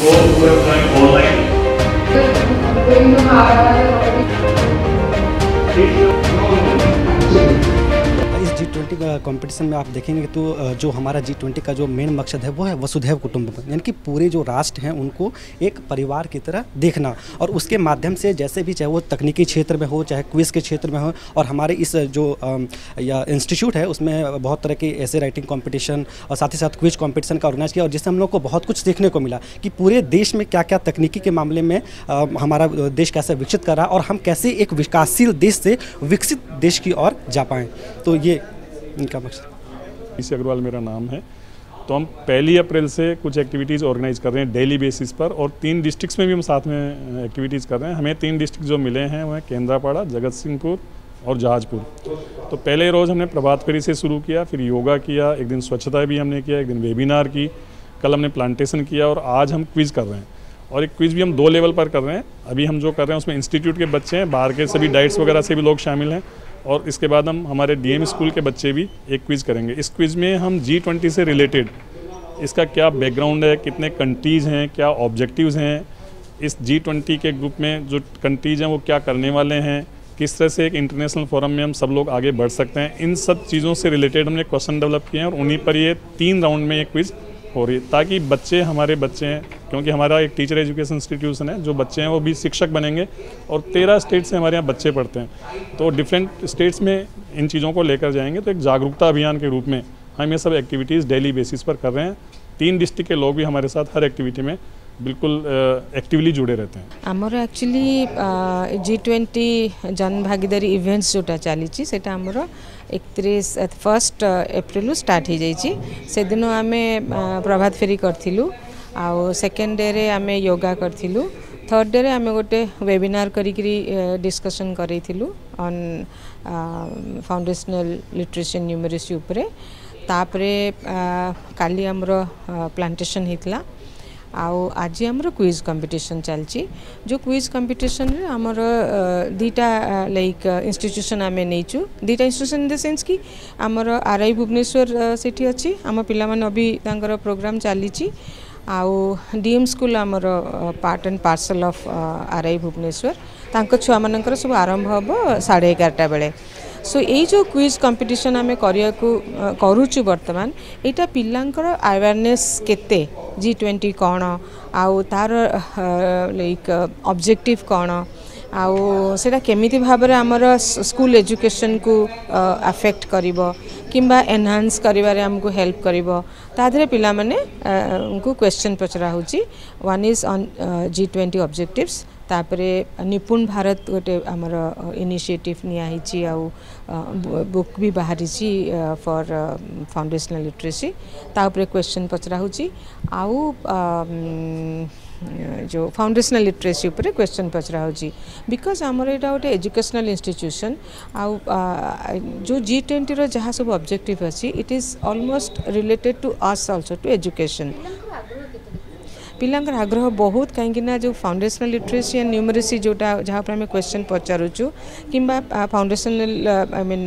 Those who have joined online. इस G20 competition में आप देखेंगे तो जो हमारा G20 का जो मेन मकसद है वो है वसुधैव कुटुंबकम, यानी कि पूरे जो राष्ट्र हैं उनको एक परिवार की तरह देखना, और उसके माध्यम से जैसे भी चाहे वो तकनीकी क्षेत्र में हो चाहे क्विज़ के क्षेत्र में हो, और हमारे इस जो या इंस्टीट्यूट है उसमें बहुत तरह के ऐसे राइटिंग कंपटीशन और साथ ही साथ क्विज कंपटीशन का ऑर्गेनाइज किया, और जिससे हम लोग को बहुत कुछ सीखने को मिला कि पूरे देश में क्या क्या तकनीकी के मामले में हमारा देश कैसे विकसित कर रहा है और हम कैसे एक विकासशील देश से विकसित देश की ओर जा पाएँ। तो ये इनका मकसद। ऋषि अग्रवाल मेरा नाम है। तो हम 1 अप्रैल से कुछ एक्टिविटीज़ ऑर्गेनाइज कर रहे हैं डेली बेसिस पर, और 3 डिस्ट्रिक्ट्स में भी हम साथ में एक्टिविटीज़ कर रहे हैं। हमें 3 डिस्ट्रिक्ट जो मिले हैं वो हैं केंद्रापाड़ा, जगत सिंहपुर और जहाजपुर। तो पहले रोज़ हमने प्रभात फेरी से शुरू किया, फिर योगा किया, एक दिन स्वच्छता भी हमने किया, एक दिन वेबिनार की, कल हमने प्लांटेशन किया, और आज हम क्विज़ कर रहे हैं। और एक क्विज़ भी हम 2 लेवल पर कर रहे हैं। अभी हम जो कर रहे हैं उसमें इंस्टीट्यूट के बच्चे हैं, बाहर के सभी डाइट्स वगैरह से भी लोग शामिल हैं, और इसके बाद हम हमारे डीएम स्कूल के बच्चे भी एक क्विज़ करेंगे। इस क्विज़ में हम G20 से रिलेटेड इसका क्या बैकग्राउंड है, कितने कंट्रीज़ हैं, क्या ऑब्जेक्टिव्स हैं, इस G20 के ग्रुप में जो कंट्रीज़ हैं वो क्या करने वाले हैं, किस तरह से एक इंटरनेशनल फोरम में हम सब लोग आगे बढ़ सकते हैं, इन सब चीज़ों से रिलेटेड हमने क्वेश्चन डेवलप किए हैं, और उन्हीं पर ये 3 राउंड में ये क्विज़ हो रही है, ताकि बच्चे हमारे बच्चे हैं, क्योंकि हमारा एक टीचर एजुकेशन इंस्टीट्यूशन है, जो बच्चे हैं वो भी शिक्षक बनेंगे, और 13 स्टेट से हमारे यहाँ बच्चे पढ़ते हैं। तो डिफरेंट स्टेट्स में इन चीज़ों को लेकर जाएंगे। तो एक जागरूकता अभियान के रूप में हम ये सब एक्टिविटीज़ डेली बेसिस पर कर रहे हैं। 3 डिस्ट्रिक्ट के लोग भी हमारे साथ हर एक्टिविटी में बिल्कुल एक्टिवली जुड़े रहते हैं। आमर एक्चुअली G20 जन भागीदारी इवेंट्स जोटा चली सेटा आमर 1 अप्रैल स्टार्ट हो जाइए। से दिन आम प्रभात फेरी करूँ, आउ सेकेंड डे रे आम योगा करूँ, थर्ड डे रे आम गोटे वेबिनार करी डिस्कशन करूँ on foundational literacy and numeracy उपरे। तापरे काली आमर प्लांटेशन होता, आउ आज आमर क्विज कंपटीशन चलची। जो क्विज कंपटीशन रे आमर 2टा लाइक इंस्टीट्यूशन आम नहींचु, 2टा इंस्टीट्यूशन इन द सेंस कि आमर RI भुवनेश्वर सेठी अच्छी, आम पिला माने अभी तांकर प्रोग्राम चलीची, आउ डीएम स्कूल आमर part and parcel of RI Bhubaneswar, तांको छुआ मानकर सब आरंभ हम 11:30 बेले। सो यही जो क्विज कंपटीशन आम करूँ बर्तमान, यहाँ पिलांकर अवेयरनेस केते G20 कौन, आउ तार लाइक ऑब्जेक्टिव कौन, आउ सेटा केमिति भाव में आमर स्कूल एजुकेशन को अफेक्ट करिवो किंबा एनहांस करिवारे हमको हेल्प करिवो, ताधरे पिला माने उनको क्वेश्चन पचरा होची। 1 इज ऑन G20 ऑब्जेक्टिव्स, तापरे निपुण भारत गोटे आमर इनिशिएटिव नियाहिची, आउ बुक भी बाहरी फॉर फाउंडेशनल लिटरेसी, तापरे क्वेश्चन पचरा होची, आउ जो फाउंडेशनल लिटरेसी उपरे क्वेश्चन पचरा होची। बिकॉज आमर एटा गोटे एजुकेशनल इंस्टीट्यूशन, आउ जो G20 रो जहाँ सब ऑब्जेक्टिव अच्छी, it is almost related to us also to education. पिलांकर आग्रह बहुत कहीं जो फाउंडेशनल लिटरेसी एंड न्यूमरेसी जोटा जहाँ पर आम क्वेश्चन पचारूँ किंबा फाउंडेशनल आई मीन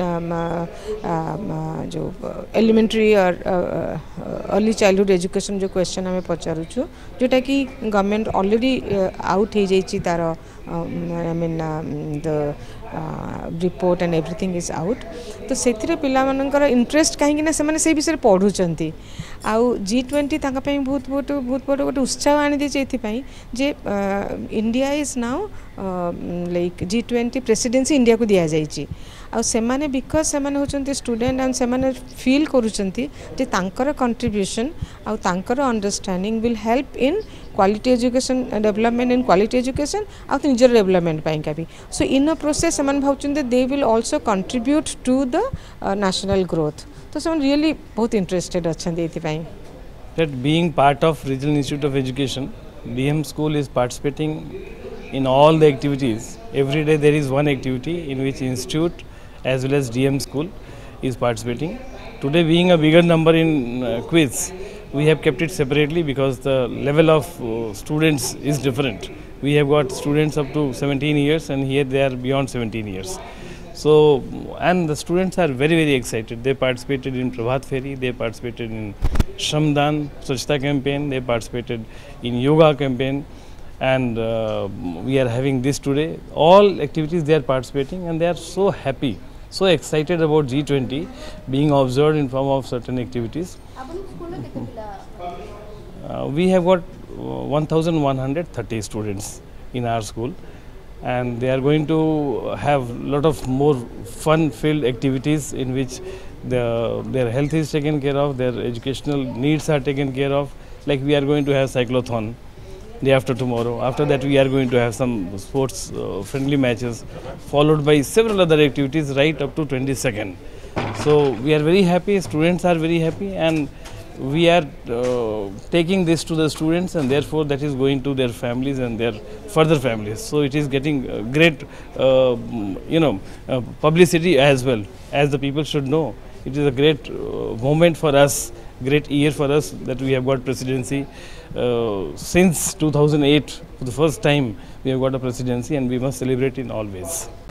जो एलिमेंट्री और अर्ली चाइल्डहुड एजुकेशन जो क्वेश्चन आम पचारूँ, जोटा कि गवर्नमेंट ऑलरेडी आउट हो जाइए, तार I mean the report and everything is out. तो से पिलामानंकर इंटरेस्ट कहीं से विषय पढ़ुंट, आउ G20 बहुत बड़ गोटे उत्साह आनी देती जे India is now like G20 presidency India को दि जाइए, आउ सेमाने बिकज सेमाने होचंती स्टूडेंट एंड सेमाने फील करूचंती जे तांकर कंट्रीब्यूशन आउ तांकर understanding will help in quality education development in quality education आउ निजर डेवलपमेंट पाइंका भी। सो इन अ प्रोसेस सेमाने भावचंती they will also contribute to the national growth. तो सेमाने रियली बहुत इंटरेस्टेड अच्छे एथिपाई। That being part of Regional Institute of Education, DM School is participating in all the activities. Every day there is one activity in which Institute as well as DM School is participating. Today being a bigger number in quiz, we have kept it separately because the level of students is different. We have got students up to 17 years and here they are beyond 17 years. So, and the students are very excited. They participated in Prabhat Feri, they participated in Shramdan, Swachhta campaign. They participated in yoga campaign, and we are having this today. All activities they are participating, and they are so happy, so excited about G20 being observed in form of certain activities. We have got 1,130 students in our school, and they are going to have a lot of more fun-filled activities in which their health is taken care of, their educational needs are taken care of. Like we are going to have cyclothon day after tomorrow. After that we are going to have some sports friendly matches, followed by several other activities right up to 22nd. So we are very happy, students are very happy, and we are taking this to the students, and therefore that is going to their families and their further families. So it is getting great publicity as well, as the people should know. It is a great moment for us, great year for us that we have got presidency. Since 2008, for the first time we have got a presidency, and we must celebrate in all ways.